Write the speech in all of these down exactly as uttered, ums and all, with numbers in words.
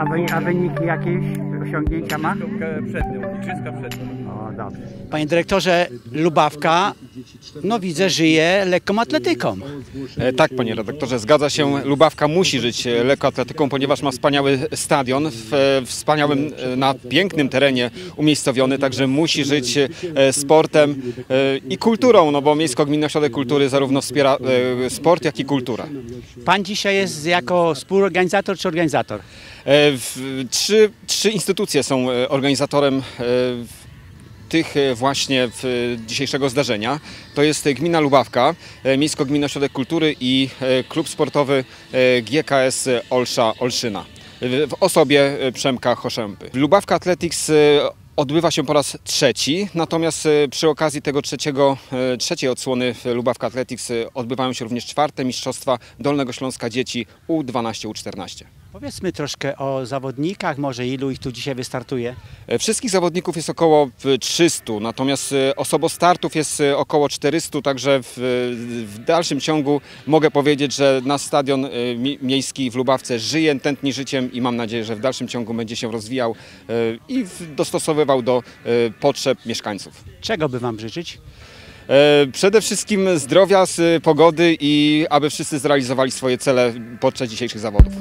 wy, a wyniki jakieś osiągnięcia ma? Przed nią, igrzyska przed nią. O, dobrze. Panie dyrektorze, Lubawka, no widzę, żyje lekką atletyką. E, tak, panie redaktorze, zgadza się. Lubawka musi żyć lekkoatletyką, ponieważ ma wspaniały stadion, w, w wspaniałym, na pięknym terenie umiejscowiony, także musi żyć e, sportem e, i kulturą, no bo Miejsko-Gminny Ośrodek Kultury zarówno wspiera e, sport, jak i kulturę. Pan dzisiaj jest jako współorganizator czy organizator? E, w, trzy, trzy instytucje są organizatorem e, tych właśnie w dzisiejszego zdarzenia. To jest Gmina Lubawka, Miejsko-Gminny Ośrodek Kultury i klub sportowy G K S Olsza Olszyna w osobie Przemka Choszępy. Lubawka Athletics odbywa się po raz trzeci, natomiast przy okazji tego trzeciego, trzeciej odsłony Lubawka Athletics odbywają się również czwarte mistrzostwa Dolnego Śląska dzieci U dwanaście U czternaście. Powiedzmy troszkę o zawodnikach, może ilu ich tu dzisiaj wystartuje? Wszystkich zawodników jest około trzystu, natomiast osobostartów jest około czterystu, także w, w dalszym ciągu mogę powiedzieć, że nasz stadion miejski w Lubawce żyje, tętni życiem i mam nadzieję, że w dalszym ciągu będzie się rozwijał i dostosowywał do potrzeb mieszkańców. Czego by Wam życzyć? Przede wszystkim zdrowia, pogody i aby wszyscy zrealizowali swoje cele podczas dzisiejszych zawodów.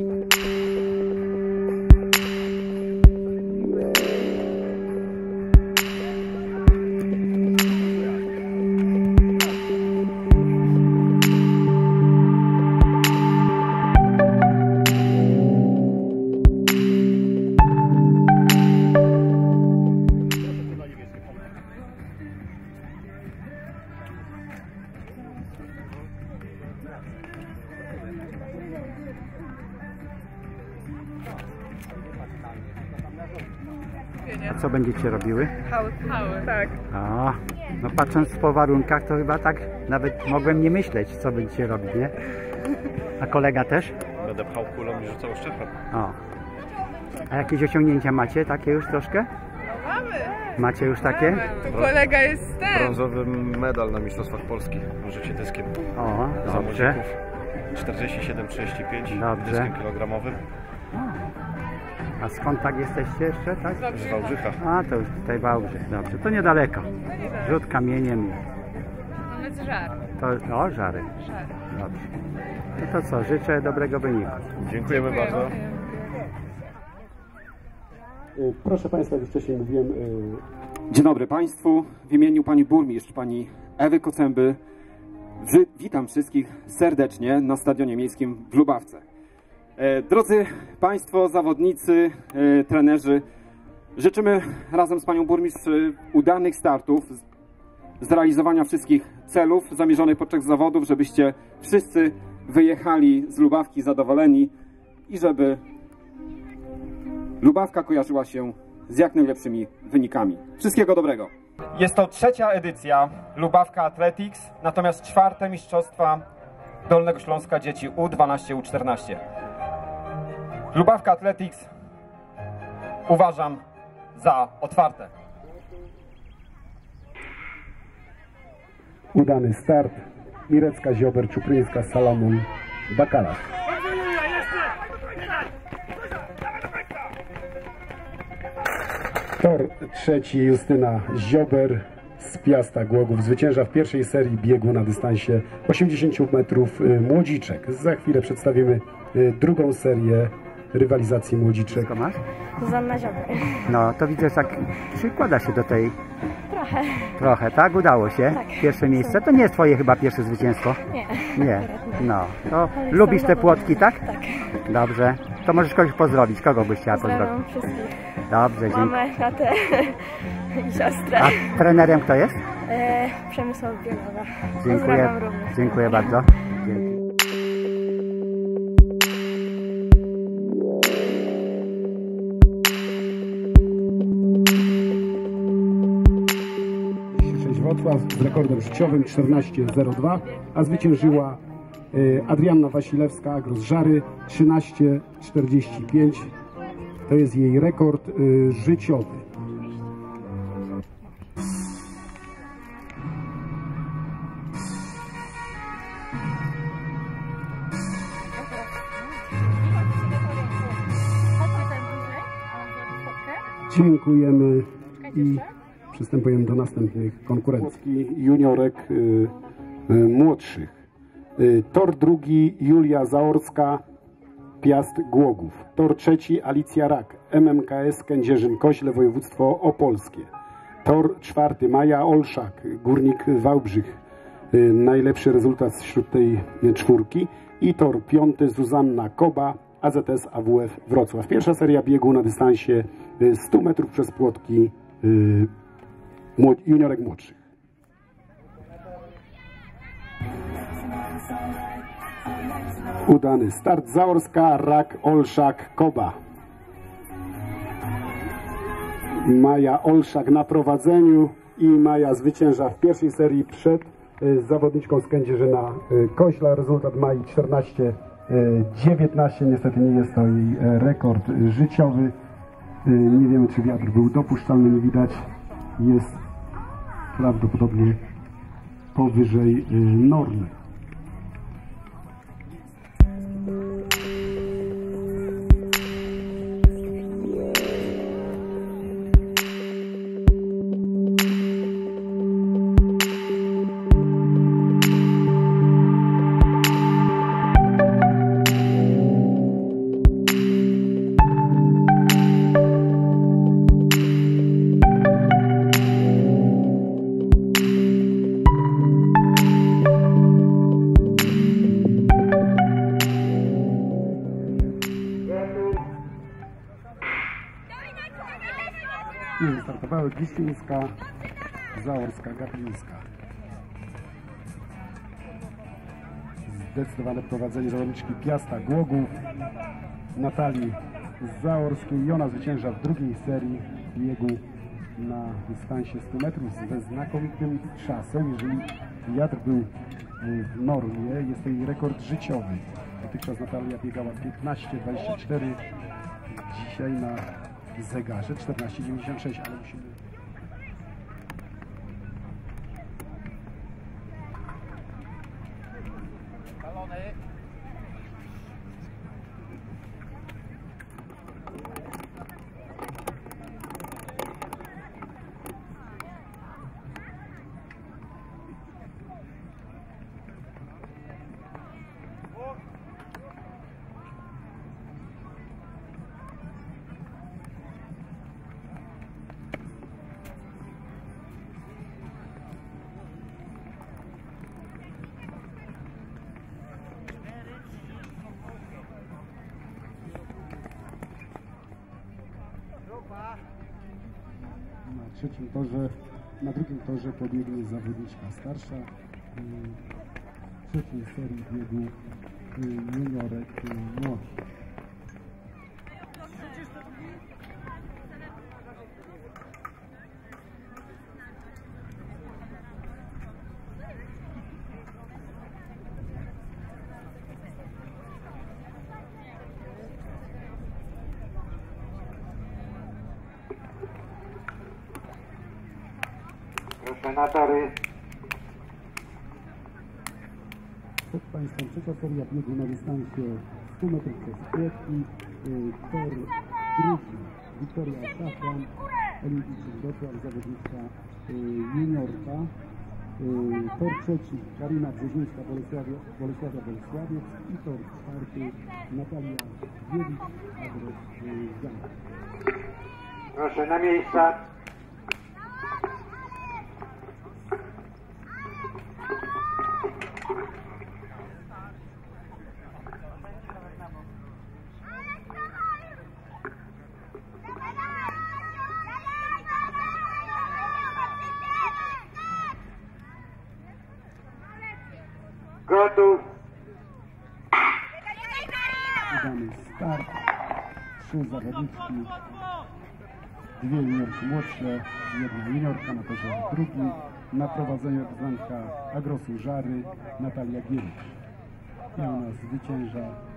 A co będziecie robiły? Hały, hały, tak. O, no patrząc po warunkach, to chyba tak nawet mogłem nie myśleć, co będziecie robić, nie? A kolega też? Będę pchał kulą i rzucał szczepem. O. A jakieś osiągnięcia macie takie już troszkę? Mamy. Macie już takie? Tu kolega jest ten. Brązowy medal na Mistrzostwach Polski w rzucie dyskiem. O, Za dobrze. młodzików. czterdzieści siedem trzydzieści pięć Dobrze. dyskiem kilogramowym. A skąd tak jesteście jeszcze, tak? Z Wałbrzycha. A, to już tutaj Wałbrzych, dobrze. To niedaleko. Rzut kamieniem. Mamy z żar. To, o, żary. Żar. Dobrze. No to co, życzę dobrego wyniku. Dziękujemy bardzo. Proszę Państwa, jak już wcześniej mówiłem... Dzień dobry Państwu. W imieniu Pani Burmistrz, Pani Ewy Kocęby, witam wszystkich serdecznie na Stadionie Miejskim w Lubawce. Drodzy Państwo, zawodnicy, trenerzy, życzymy razem z Panią Burmistrz udanych startów, zrealizowania wszystkich celów zamierzonych podczas zawodów, żebyście wszyscy wyjechali z Lubawki zadowoleni i żeby Lubawka kojarzyła się z jak najlepszymi wynikami. Wszystkiego dobrego. Jest to trzecia edycja Lubawka Athletics, natomiast czwarte mistrzostwa Dolnego Śląska dzieci U dwanaście U czternaście. Lubawka Athletics uważam za otwarte. Udany start. Mirecka, Ziober, Czupryńska, Salomon, Bakalarz. Tor trzeci, Justyna Ziober z Piasta Głogów. Zwycięża w pierwszej serii biegu na dystansie osiemdziesiąt metrów młodziczek. Za chwilę przedstawimy drugą serię rywalizacji młodziczek. Co masz? Zuzanna Ziober. No, to widzę, że tak przykłada się do tej... Trochę. Trochę, tak? Udało się? Tak. Pierwsze miejsce. To nie jest Twoje chyba pierwsze zwycięstwo? Nie. Nie. No. To Ale lubisz te jestem płotki, tak? Tak. Dobrze. To możesz kogoś pozdrowić. Kogo byś chciała Pozdrawiam pozdrowić? wszystkich. Dobrze, dziękuję. Mamę, tatę i siostrę. A trenerem kto jest? E, Przemysław Bielowa. Dziękuję. Pozdrawiam również. Dziękuję bardzo. Dzięki. Wrocław z rekordem życiowym czternaście zero dwa, a zwyciężyła Adrianna Wasilewska, Agro z Żary, trzynaście czterdzieści pięć. To jest jej rekord życiowy. Dziękujemy i przystępujemy do następnych konkurencji. Juniorek y, y, młodszych. Y, tor drugi Julia Zaorska, Piast Głogów. Tor trzeci Alicja Rak, M M K S Kędzierzyn-Koźle, województwo opolskie. Tor czwarty Maja Olszak, Górnik Wałbrzych. Y, najlepszy rezultat wśród tej czwórki. I tor piąty Zuzanna Koba, A Z S A W F Wrocław. Pierwsza seria biegu na dystansie stu metrów przez płotki y, juniorek młodszych. Udany start. Zaorska, Rak, Olszak, Koba. Maja Olszak na prowadzeniu i Maja zwycięża w pierwszej serii przed y, zawodniczką z Kędzierzyna y, Koźla. Rezultat Mai czternaście dziewiętnaście. Niestety nie jest to jej rekord życiowy. Y, nie wiemy, czy wiatr był dopuszczalny, nie widać. Jest prawdopodobnie powyżej y, normy. Startowały Giścińska, Zaorska, Gapińska. Zdecydowane prowadzenie zawodniczki Piasta Głogów, Natalii Zaorskiej i ona zwycięża w drugiej serii biegu na dystansie stu metrów ze znakomitym czasem. Jeżeli wiatr był w normie, jest to jej rekord życiowy. Dotychczas Natalia biegała piętnaście dwadzieścia cztery, dzisiaj na zegarze czternaście dziewięćdziesiąt sześć, ale musimy... Na trzecim torze, na drugim torze pobiegnie zawodniczka starsza w trzeciej serii biegu juniorek młodych. Proszę na tory. Przed Państwem trzecia seria biegu na dystansie stu metrów przez płotki. Tor drugi Wiktoria Szafran, Olimpijczyk Wrocław, zawodniczka juniorka. Tor trzeci Karina Brzezińska, Bolesławia, Bolesławia Bolesławiec i tor czwarty Natalia Wiewicz, adres Jana. Proszę na miejsca. Gotów. Udany start. Trzy zawodniczki. Dwie juniorki młodsze, jedna juniorka na torze drugim. Na prowadzeniu reprezentantka Agrosu Żary Natalia Giewicz. I ona zwycięża